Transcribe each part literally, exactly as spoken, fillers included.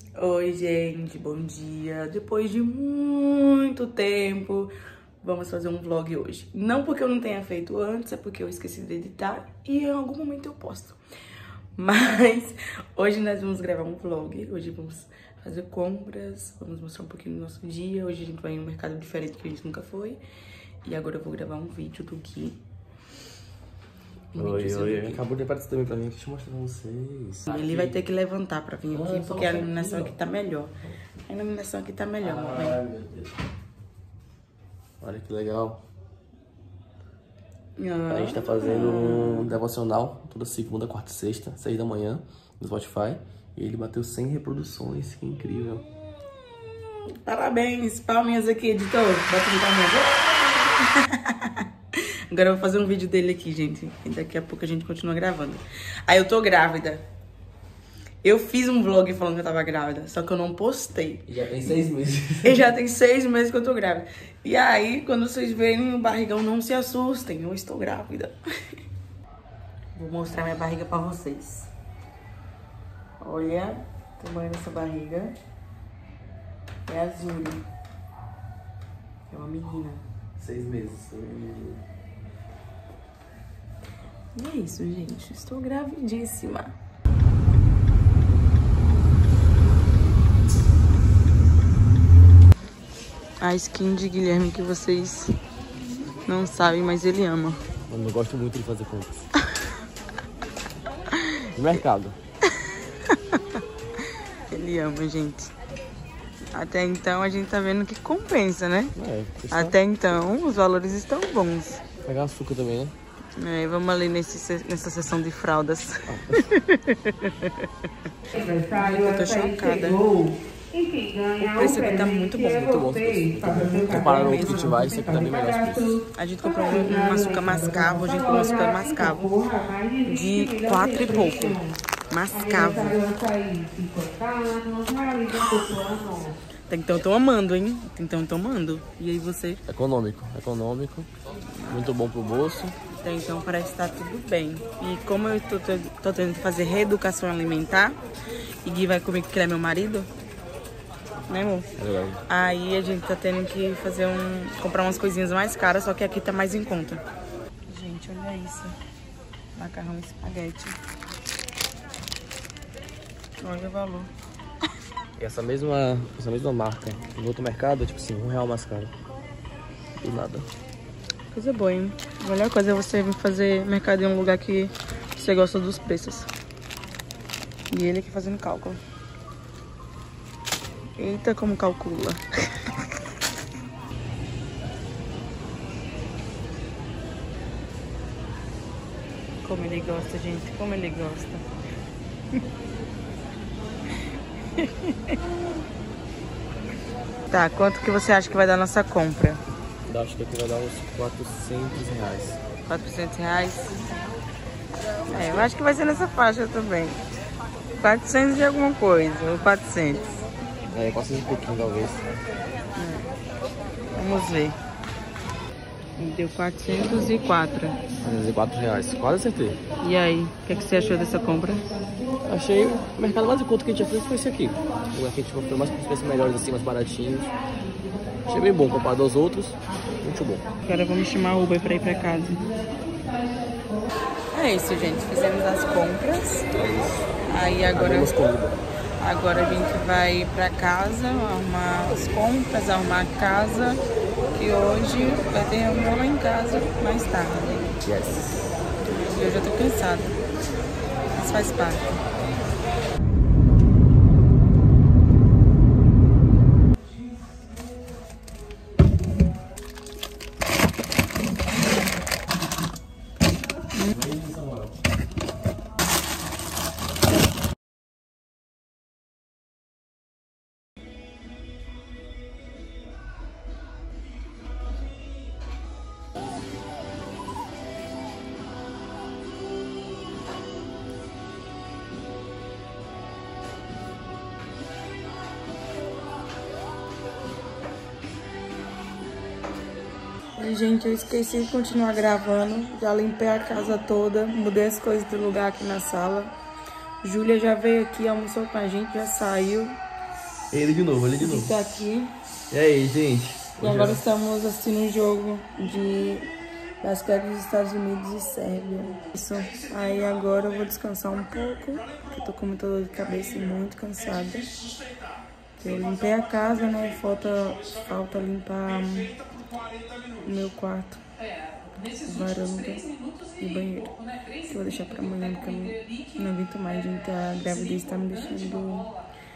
Oi, gente, bom dia. Depois de muito tempo, vamos fazer um vlog hoje. Não porque eu não tenha feito antes, é porque eu esqueci de editar e em algum momento eu posto. Mas hoje nós vamos gravar um vlog. Hoje vamos fazer compras, vamos mostrar um pouquinho do nosso dia. Hoje a gente vai em um mercado diferente que a gente nunca foi. E agora eu vou gravar um vídeo do Gui. Oi, oi, ele acabou de aparecer também pra mim, deixa eu mostrar pra vocês. Ele vai ter que levantar pra vir aqui, Ah, porque a iluminação aqui tá melhor. A iluminação aqui tá melhor, Ai, mamãe. meu Deus. Olha que legal. Ah. A gente tá fazendo um devocional toda segunda, quarta e sexta, seis da manhã, no Spotify. E ele bateu cem reproduções, que incrível. Parabéns, palminhas aqui, editor. Bota um palminhas. Agora eu vou fazer um vídeo dele aqui, gente. E daqui a pouco a gente continua gravando. Aí eu tô grávida. Eu fiz um vlog falando que eu tava grávida, só que eu não postei. Já tem seis meses. E já tem seis meses que eu tô grávida. E aí, quando vocês verem o barrigão, não se assustem. Eu estou grávida. Vou mostrar minha barriga pra vocês. Olha o tamanho dessa barriga. É azul. É uma menina. Seis meses. E é isso, gente. Estou gravidíssima. A skin de Guilherme que vocês não sabem, mas ele ama. Mano, eu gosto muito de fazer compras. No mercado. Ele ama, gente. Até então a gente tá vendo que compensa, né? É, Até então os valores estão bons. Pegar açúcar também, né? É, vamos ali nesse, nessa sessão de fraldas. Eu tô chocada. O preço aqui tá muito bom. Muito bom os preços. Comparado ao outro que a gente vai, isso aqui tá bem melhor os preços. A gente comprou um, um açúcar mascavo, a gente comprou um açúcar mascavo de quatro e pouco. Mascavo. Então eu tô amando, hein? Então eu tô amando. E aí você? Econômico, econômico. Muito bom pro bolso. Então, então parece que tá tudo bem. E como eu tô, tô, tô tendo que fazer reeducação alimentar, e Gui vai comigo porque ele é meu marido, né, amor? É verdade. Aí a gente tá tendo que fazer um... comprar umas coisinhas mais caras, só que aqui tá mais em conta. Gente, olha isso. Macarrão e espaguete. Olha o valor. E essa mesma, essa mesma marca, no outro mercado, é tipo assim, um real mais caro. Do nada. Coisa boa, hein? A melhor coisa é você vir fazer mercado em um lugar que você gosta dos preços. E ele aqui fazendo cálculo. Eita, como calcula. Como ele gosta, gente. Como ele gosta. Tá, quanto que você acha que vai dar a nossa compra? Eu acho que aqui vai dar uns quatrocentos reais. quatrocentos reais? É, eu acho que vai ser nessa faixa também. quatrocentos e alguma coisa, ou quatrocentos. É, quatrocentos e pouquinho talvez. É. Vamos ver. Deu quatrocentos e quatro. quatrocentos e quatro reais, quase acertei. E aí, o que, é que você achou dessa compra? Achei o mercado mais em conta que a gente já fez foi esse aqui. O lugar que a gente comprou mais com os preços melhores assim, mais baratinhos. Achei bem bom comparado aos outros. Muito bom. Agora vamos chamar o Uber pra ir pra casa. É isso, gente. Fizemos as compras. É isso. Aí agora, Abrimos comida. agora a gente vai pra casa, arrumar as compras, arrumar a casa. E hoje vai ter reunião lá em casa mais tarde. Yes. E eu já tô cansada. Mas faz parte. E, gente, eu esqueci de continuar gravando. Já limpei a casa toda, mudei as coisas do lugar aqui na sala. Júlia já veio aqui, almoçou com a gente, já saiu. Ele de novo, ele de novo. Tá aqui. E aí, gente? E agora estamos assistindo um jogo de basquete dos Estados Unidos e Sérvia. Isso. Aí agora eu vou descansar um pouco, porque eu tô com muita dor de cabeça e muito cansada. Eu limpei a casa, né? Falta, falta limpar o meu quarto, varanda e banheiro. Que eu vou deixar pra amanhã, porque eu não aguento mais, gente. A gravidez tá me deixando...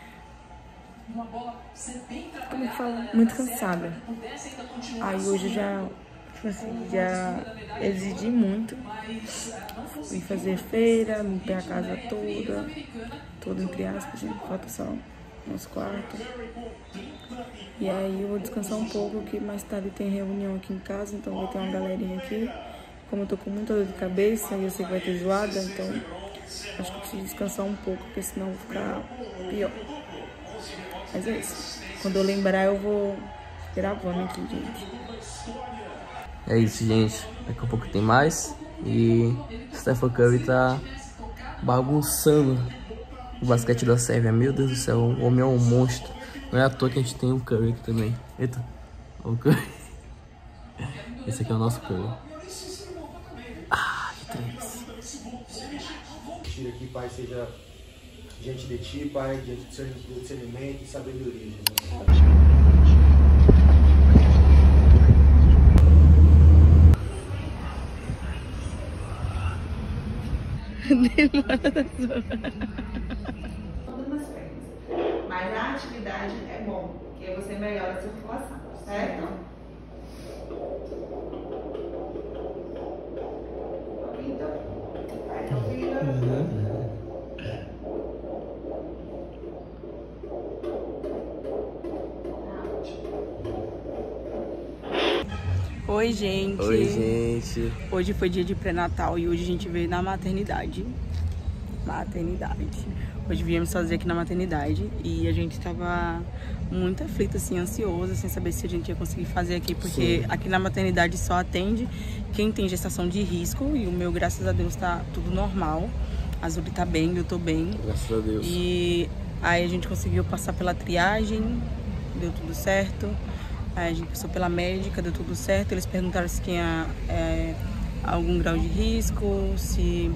Como que fala? Muito cansada. Aí hoje eu já, tipo assim, já exigi muito. Fui fazer feira, limpei a casa toda. Toda entre aspas, gente. Falta só nosso quarto. E aí eu vou descansar um pouco, que mais tarde tem reunião aqui em casa, então vai ter uma galerinha aqui. Como eu tô com muita dor de cabeça e eu sei que vai ter zoada, então acho que eu preciso descansar um pouco, porque senão eu vou ficar pior. Mas é isso. Quando eu lembrar, eu vou gravando aqui, gente. É isso, gente. Daqui a pouco tem mais. E Stephen Curry tá bagunçando o basquete da Sérvia. Meu Deus do céu, o homem é um monstro. Não é à toa que a gente tem o Curry aqui também. Eita, o Curry. Esse aqui é o nosso Curry. Ah, que delícia. Tira aqui, Pai, seja diante de ti, Pai, diante do seu discernimento e sabedoria, Jesus. Demora da Mas a atividade é bom, porque você melhora a circulação, certo? Ouvido? Faz ouvido. Oi, gente. Oi, gente. Hoje foi dia de pré-natal e hoje a gente veio na maternidade. Maternidade. Hoje viemos fazer aqui na maternidade e a gente tava muito aflito, assim, ansioso, sem saber se a gente ia conseguir fazer aqui, porque Sim. aqui na maternidade só atende quem tem gestação de risco e o meu, graças a Deus, tá tudo normal. A Zuri tá bem, eu tô bem. Graças a Deus. E aí a gente conseguiu passar pela triagem, deu tudo certo. Aí a gente passou pela médica, deu tudo certo. Eles perguntaram se tinha é, algum grau de risco, se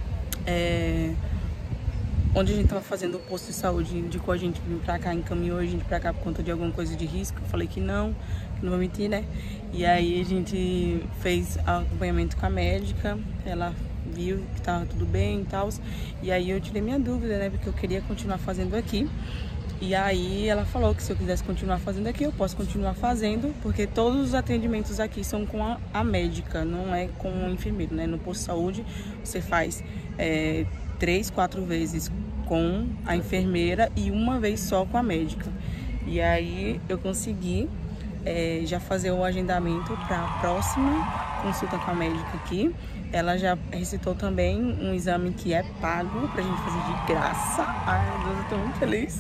é, onde a gente estava fazendo o posto de saúde indicou a gente vir pra cá, encaminhou a gente pra cá por conta de alguma coisa de risco. Eu falei que não, que não vou mentir, né? E aí a gente fez acompanhamento com a médica, ela viu que tava tudo bem e tal. E aí eu tirei minha dúvida, né? Porque eu queria continuar fazendo aqui. E aí ela falou que se eu quisesse continuar fazendo aqui, eu posso continuar fazendo, porque todos os atendimentos aqui são com a, a médica, não é com o enfermeiro, né? No posto de saúde você faz é, três, quatro vezes com a enfermeira e uma vez só com a médica. E aí eu consegui é, já fazer o agendamento para a próxima consulta com a médica aqui. Ela já recitou também um exame que é pago pra gente fazer de graça. Ai, meu Deus, eu tô muito feliz.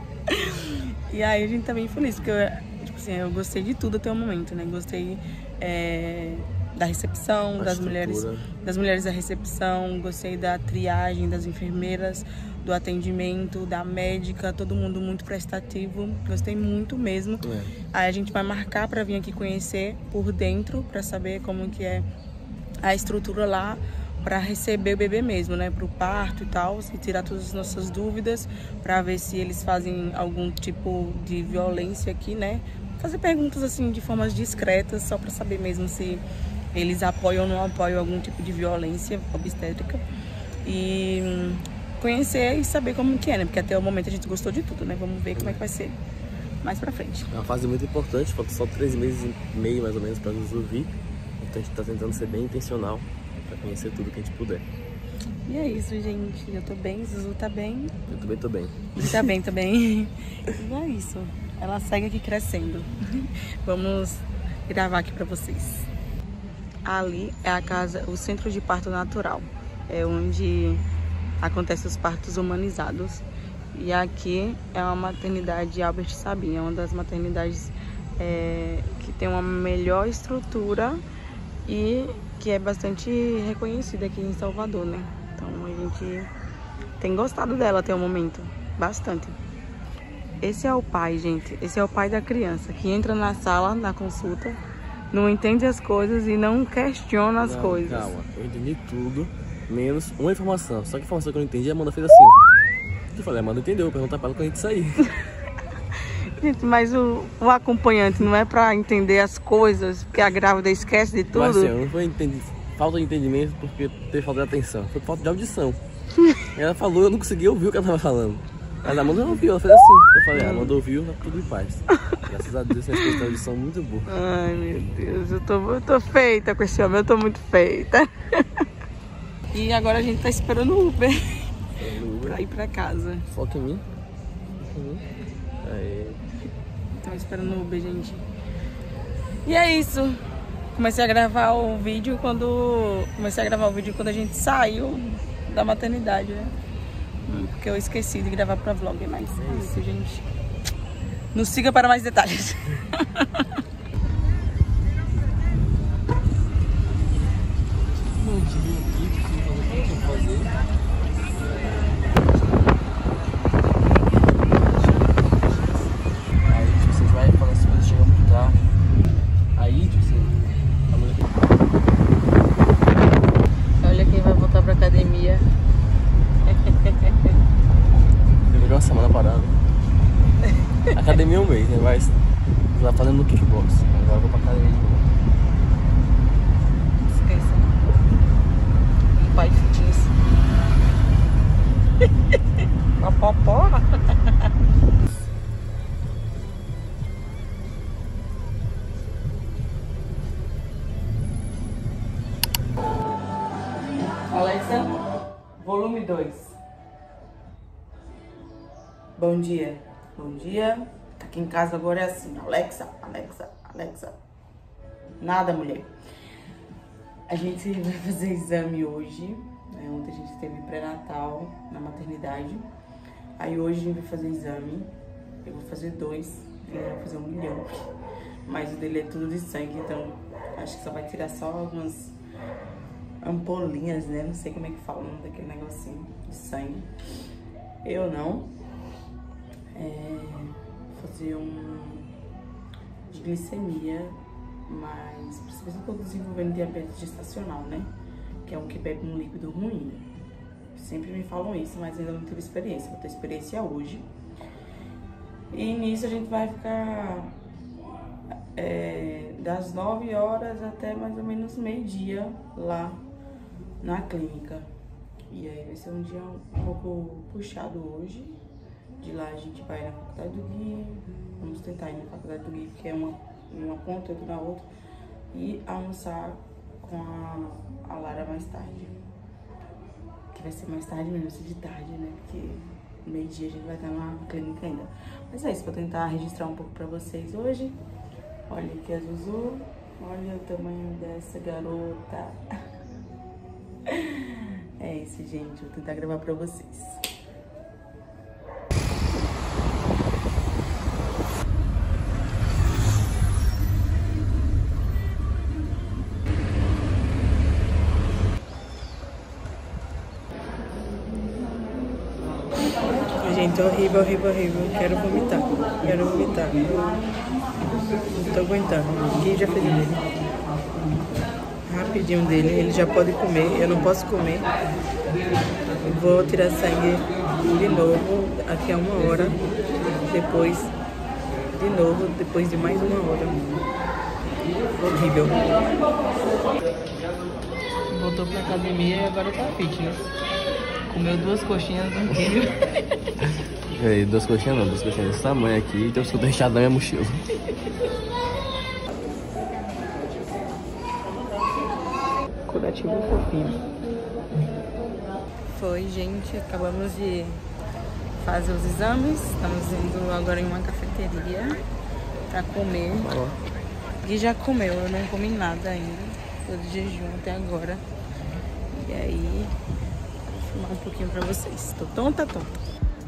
E aí a gente tá bem feliz, porque eu, tipo assim, eu gostei de tudo até o momento, né? Gostei é, da recepção, das mulheres, das mulheres da recepção, gostei da triagem, das enfermeiras, do atendimento, da médica, todo mundo muito prestativo, gostei muito mesmo. É. Aí a gente vai marcar pra vir aqui conhecer por dentro, pra saber como que é a estrutura lá, para receber o bebê mesmo, né, para o parto e tal, e tirar todas as nossas dúvidas, para ver se eles fazem algum tipo de violência aqui, né, fazer perguntas assim de formas discretas, só para saber mesmo se eles apoiam ou não apoiam algum tipo de violência obstétrica, e conhecer e saber como que é, né, porque até o momento a gente gostou de tudo, né, vamos ver como é que vai ser mais para frente. É uma fase muito importante, falta só três meses e meio mais ou menos para nos ouvir, então a gente está tentando ser bem intencional para conhecer tudo que a gente puder. E é isso, gente. Eu tô bem, Zuzu tá bem. Eu também tô bem. Você tá bem também. E é isso. Ela segue aqui crescendo. Vamos gravar aqui pra vocês. Ali é a casa, o centro de parto natural. É onde acontecem os partos humanizados. E aqui é uma maternidade Albert Sabin. É uma das maternidades é, que tem uma melhor estrutura e que é bastante reconhecida aqui em Salvador, né? Então a gente tem gostado dela até o momento, bastante. Esse é o pai, gente. Esse é o pai da criança que entra na sala, na consulta, não entende as coisas e não questiona as não, coisas. Calma, eu entendi tudo, menos uma informação. Só que a informação que eu não entendi, a Amanda fez assim. Eu falei, a Amanda entendeu, perguntar pra ela quando a gente sair. Gente, mas o, o acompanhante não é pra entender as coisas, porque a grávida esquece de tudo? Mas assim, eu não foi entendi, falta de entendimento porque teve falta de atenção, foi falta de audição. Ela falou, eu não consegui ouvir o que ela tava falando. Mas a Amanda não ouviu, ela fez assim. Eu falei, a Amanda ouviu, tá tudo em paz. Graças a Deus, essas coisas de audição muito boas. Ai, meu Deus, eu tô, eu tô feita com esse homem, eu tô muito feita. E agora a gente tá esperando o Uber, Uber. pra ir pra casa. Foca em mim. Foca em mim. Aí. Tô esperando o Uber, gente. E é isso. Comecei a gravar o vídeo quando... Comecei a gravar o vídeo quando a gente saiu da maternidade, né? Porque eu esqueci de gravar pra vlog, mas é isso, gente. Nos siga para mais detalhes. Aí, tipo, você vai falando as coisas, chegam muito tarde. Aí, tipo assim, Olha quem vai voltar pra academia. eu uma semana parada. Academia é um mês, né? Mas já fazendo no kickbox. Agora eu vou pra academia de novo. Esqueça. Um pai fitness. Uma popó. Alexa, volume dois. Bom dia. Bom dia. Aqui em casa agora é assim. Alexa, Alexa, Alexa. Nada, mulher. A gente vai fazer exame hoje. Né? Ontem a gente teve pré-natal na maternidade. Aí hoje a gente vai fazer exame. Eu vou fazer dois. Ele vai fazer um milhão. Mas o dele é tudo de sangue, então acho que só vai tirar só algumas ampolinhas, né? Não sei como é que fala o nome daquele negocinho de sangue. Eu não. É, fazer um de glicemia, mas principalmente eu tô desenvolvendo diabetes gestacional, né? Que é um que bebe um líquido ruim. Sempre me falam isso, mas ainda não tive experiência. Vou ter experiência hoje. E nisso a gente vai ficar é, das nove horas até mais ou menos meio-dia lá na clínica. E aí vai ser um dia um pouco puxado hoje. De lá a gente vai na faculdade do Gui, vamos tentar ir na faculdade do Gui, porque é uma, uma ponta, outra na outra, e almoçar com a, a Lara mais tarde. Que vai ser mais tarde mesmo, de tarde, né? Porque meio-dia a gente vai estar na clínica ainda. Mas é isso, vou tentar registrar um pouco pra vocês hoje. Olha aqui a Zuzu, olha o tamanho dessa garota. É isso, gente, vou tentar gravar pra vocês. Gente, horrível, horrível, horrível. Quero vomitar. Quero vomitar. Não tô aguentando. O Gui já fez o dele. Rapidinho dele. Ele já pode comer. Eu não posso comer. Vou tirar sangue de novo. Aqui a uma hora. Depois, de novo, depois de mais uma hora. Horrível. Voltou pra academia e agora tá fitness. Comeu duas coxinhas no queijo. E aí, duas coxinhas não, duas coxinhas desse tamanho aqui e tem o escudo recheado na minha mochila. Curativo fofinho. Foi, gente, acabamos de fazer os exames. Estamos indo agora em uma cafeteria pra comer. Oh. Gui já comeu, eu não comi nada ainda. Tô de jejum até agora. E aí, vou filmar um pouquinho pra vocês. Tô tonta, tonta.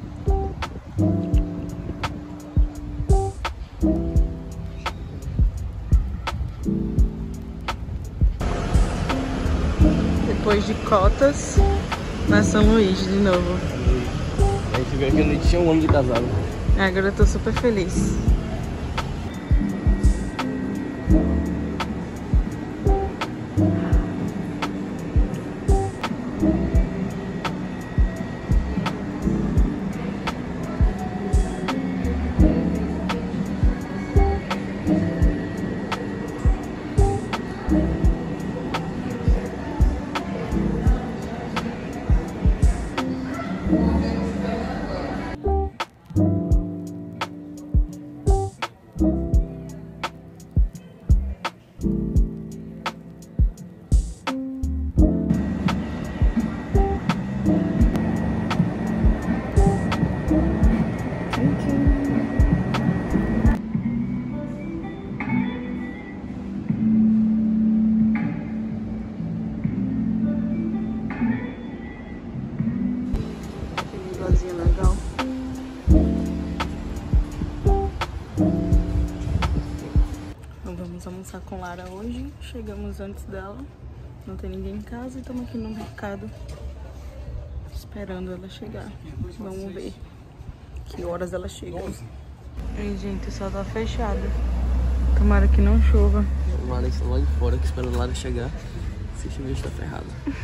Depois de Cotas, na São Luís de novo. A gente veio aqui, a gente tinha um ano de casado. Agora eu tô super feliz. Legal. Então vamos almoçar com Lara hoje. Chegamos antes dela. Não tem ninguém em casa e estamos aqui no mercado esperando ela chegar. Vamos ver que horas ela chega. Ai, gente, o sol tá fechado. Tomara que não chova. O Lara está lá de fora, que esperando a Lara chegar. Se chover, está ferrado.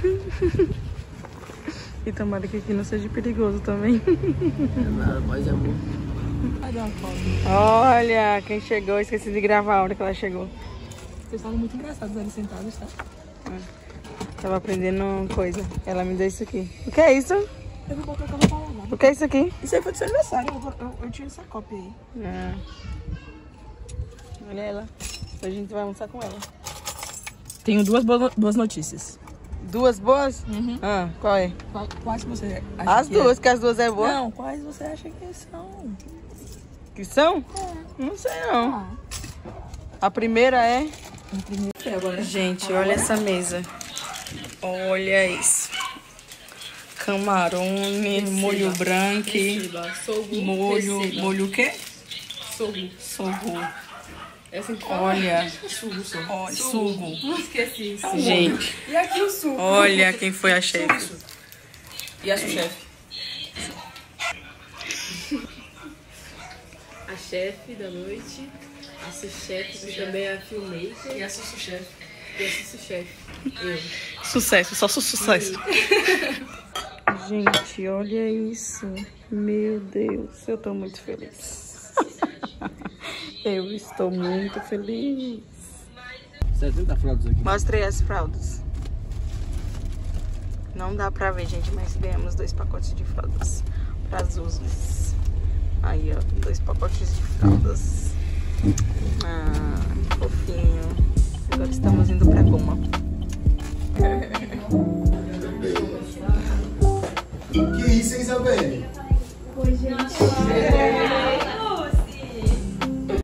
E tomara que aqui não seja perigoso também. É nada, paz e amor. Vai dar uma foto. Olha, quem chegou, esqueci de gravar a hora que ela chegou. Vocês estavam muito engraçados ali sentados, tá? É. Tava aprendendo coisa. Ela me deu isso aqui. O que é isso? Eu vou botar aquela palavra. O que é isso aqui? Isso aí foi do seu aniversário. Eu, eu, eu tinha essa cópia aí. É. Olha ela. Hoje a gente vai almoçar com ela. Tenho duas boas, boas notícias. Duas boas? Uhum. Ah, qual é? Quais, quais você acha As que duas, é? que as duas é boa. Não, quais você acha que são? Que são? É. Não sei não. Ah. A primeira é... Em primeiro é agora. Gente, olha essa mesa. Olha isso. Camarone, molho branco, molho... Receba. Molho o quê? Sorro. Sorro. É assim que Olha. Sugo, sugo. Ó, sugo. Esqueci. Gente, E aqui o suco. olha quem foi a chefe. E a sua chefe? A chefe da noite, a sous-chefe, que também é a filmmaker, E a sua chefe? e a sous-chefe, eu. Sucesso, só su- sucesso. Gente, olha isso. Meu Deus, eu tô muito feliz. Eu estou muito feliz. setenta fraldas aqui. Mostrei as fraldas. Não dá pra ver, gente, mas ganhamos dois pacotes de fraldas para as usos. Aí, ó, dois pacotes de fraldas. Ah, que fofinho. Agora estamos indo pra goma. Que isso, hein, Isabelle? Oi, gente.